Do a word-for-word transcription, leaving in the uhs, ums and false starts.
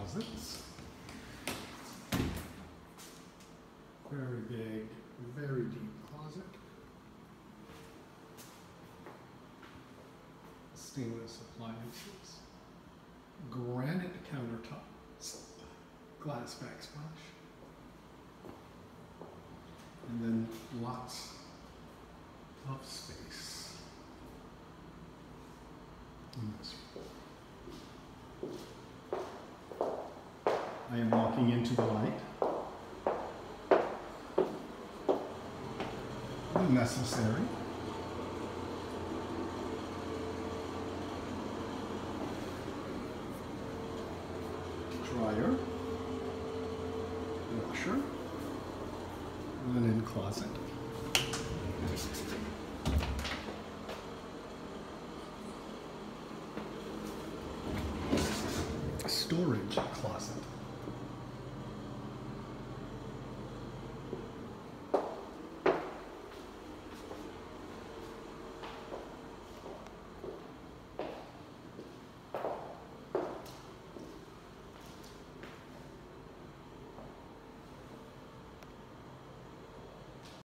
closets. Very big, very deep closet. Stainless appliances. Granite countertops. Glass backsplash. And then lots of space. in this. I am walking into the light. Necessary. Dryer. Washer. Linen closet. Storage closet.